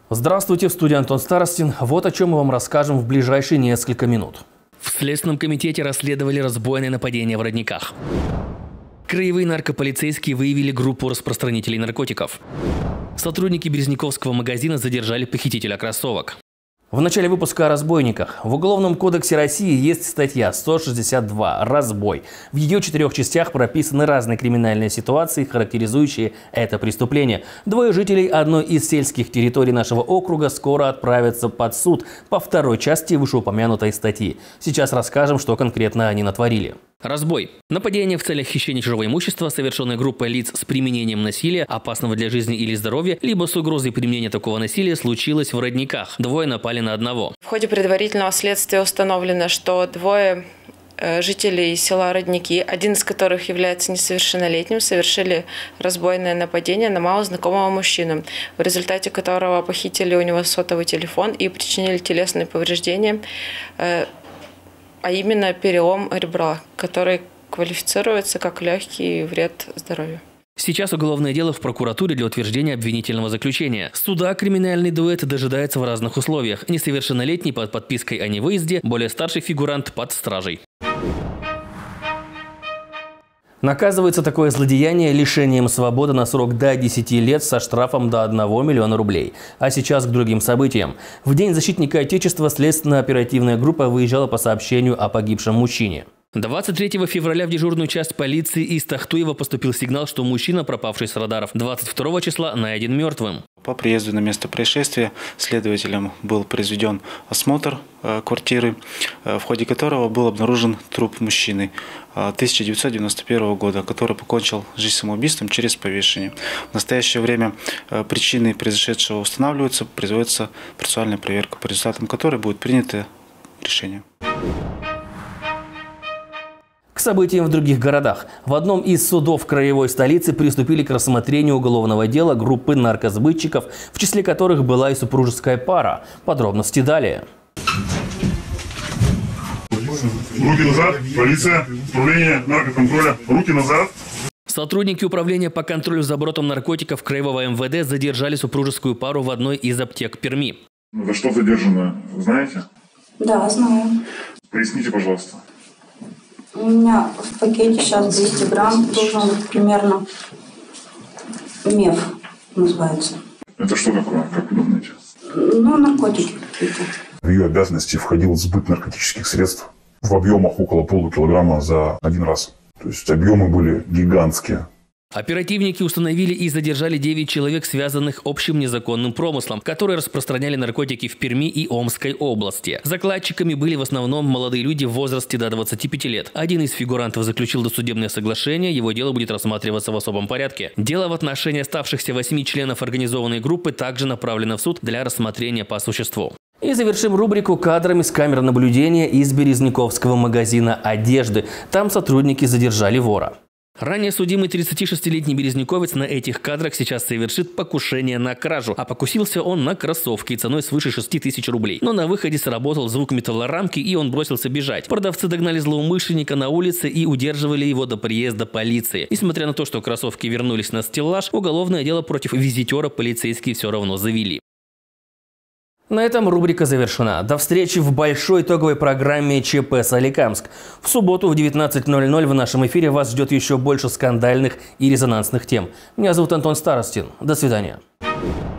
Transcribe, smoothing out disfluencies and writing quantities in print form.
Здравствуйте, в студии Антон Старостин. Вот о чем мы вам расскажем в ближайшие несколько минут. В Следственном комитете расследовали разбойное нападение в Родниках. Краевые наркополицейские выявили группу распространителей наркотиков. Сотрудники Березняковского магазина задержали похитителя кроссовок. В начале выпуска о разбойниках. В Уголовном кодексе России есть статья 162 «Разбой». В ее 4 частях прописаны разные криминальные ситуации, характеризующие это преступление. Двое жителей одной из сельских территорий нашего округа скоро отправятся под суд по 2 части вышеупомянутой статьи. Сейчас расскажем, что конкретно они натворили. Разбой. Нападение в целях хищения чужого имущества, совершенное группой лиц с применением насилия, опасного для жизни или здоровья, либо с угрозой применения такого насилия, случилось в Родниках. Двое напали на одного. В ходе предварительного следствия установлено, что двое жителей села Родники, один из которых является несовершеннолетним, совершили разбойное нападение на малознакомого мужчину, в результате которого похитили у него сотовый телефон и причинили телесные повреждения, а именно перелом ребра, который квалифицируется как легкий вред здоровью. Сейчас уголовное дело в прокуратуре для утверждения обвинительного заключения. Суда криминальный дуэт дожидается в разных условиях. Несовершеннолетний под подпиской о невыезде, более старший фигурант под стражей. Наказывается такое злодеяние лишением свободы на срок до 10 лет со штрафом до 1 миллиона рублей. А сейчас к другим событиям. В День защитника Отечества следственно-оперативная группа выезжала по сообщению о погибшем мужчине. 23 февраля в дежурную часть полиции из Тахтуева поступил сигнал, что мужчина, пропавший с радаров 22 числа, найден мертвым. По приезду на место происшествия следователем был произведен осмотр квартиры, в ходе которого был обнаружен труп мужчины 1991 года, который покончил жизнь самоубийством через повешение. В настоящее время причины произошедшего устанавливаются, производится процессуальная проверка, по результатам которой будет принято решение. К событиям в других городах. В одном из судов краевой столицы приступили к рассмотрению уголовного дела группы наркосбытчиков, в числе которых была и супружеская пара. Подробности далее. Руки назад, полиция, управление наркоконтроля, руки назад. Сотрудники управления по контролю за оборотом наркотиков Краевого МВД задержали супружескую пару в одной из аптек Перми. За что задержано, знаете? Да, знаю. Поясните, пожалуйста. У меня в пакете сейчас 200 грамм, должен быть примерно меф называется. Это что такое, как вы думаете? Ну, наркотики какие-то. В ее обязанности входил сбыт наркотических средств в объемах около полукилограмма за один раз. То есть объемы были гигантские. Оперативники установили и задержали 9 человек, связанных общим незаконным промыслом, которые распространяли наркотики в Перми и Омской области. Закладчиками были в основном молодые люди в возрасте до 25 лет. Один из фигурантов заключил досудебное соглашение, его дело будет рассматриваться в особом порядке. Дело в отношении оставшихся 8 членов организованной группы также направлено в суд для рассмотрения по существу. И завершим рубрику кадрами с камер наблюдения из Березняковского магазина одежды. Там сотрудники задержали вора. Ранее судимый 36-летний березняковец на этих кадрах сейчас совершит покушение на кражу. А покусился он на кроссовки ценой свыше 6 тысяч рублей. Но на выходе сработал звук металлорамки, и он бросился бежать. Продавцы догнали злоумышленника на улице и удерживали его до приезда полиции. Несмотря на то, что кроссовки вернулись на стеллаж, уголовное дело против визитера полицейские все равно завели. На этом рубрика завершена. До встречи в большой итоговой программе ЧП Соликамск. В субботу в 19:00 в нашем эфире вас ждет еще больше скандальных и резонансных тем. Меня зовут Антон Старостин. До свидания.